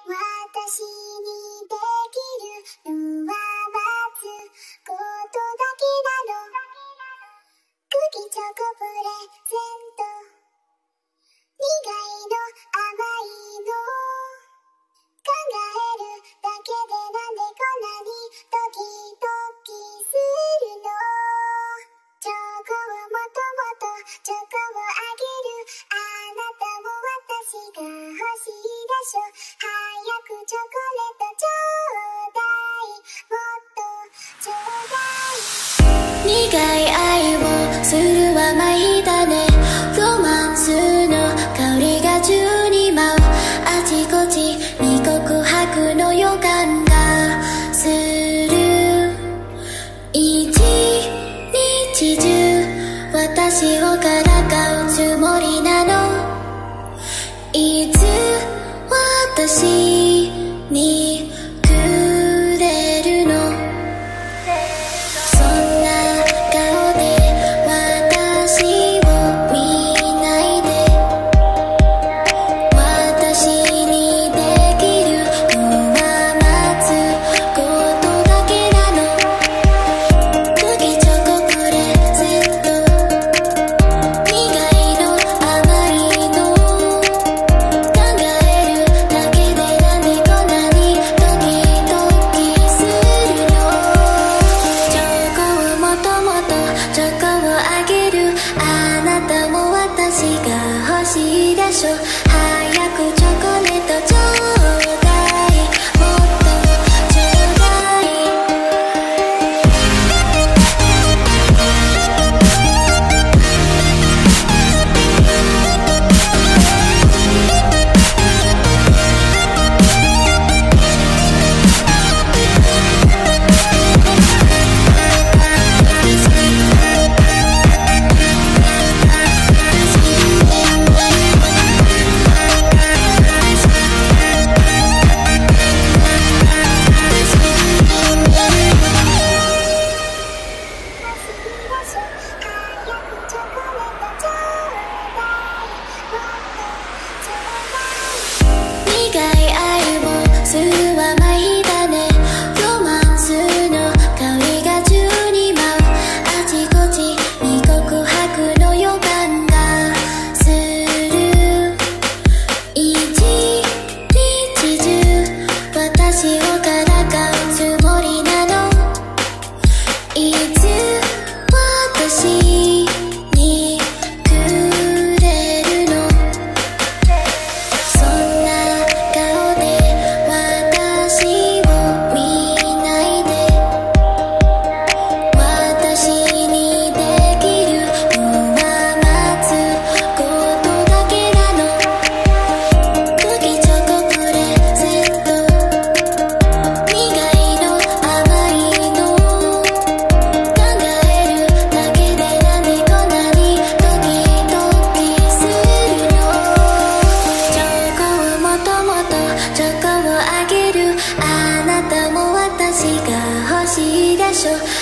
私にできるのは待つことだけなの。クッキーチョコプレゼント、苦いの甘いの考えるだけでなんでこんなにドキドキするの。チョコをもっともっとチョコをあげる。あなたも私が欲しいでしょ。早くチョコレートちょうだい、もっとちょうだい。苦い愛をするはまいだね。ロマンスの香りが宙に舞う。あちこちに告白の予感がする。一日中私をからかうつもりなの。いつ私にくれるの。そんな顔で私を見ないで。私にできるのは待つことだけなの。クッキーチョコプレゼント、苦いの甘いの考えるだけでなんでこんなにドキドキするの。チョコをもっともっとチョコをあげる。あなたも私が欲しいでしょ。早くチョコレートちょうだい、もっとちょうだい。苦い愛をするはまいだね。ロマンスの香りが宙に舞う。あちこちに告白の予感がする。一日中私をからかうつもりなの。いつ私にくれるの。そんな顔で私を見ないで。私にできるのは待つことだけなの。クッキーチョコプレゼント、苦いの甘いの考えるだけでなんでこんなにドキドキするの。チョコをもっともっとチョコをあげる。あなたも私が欲しいでしょ。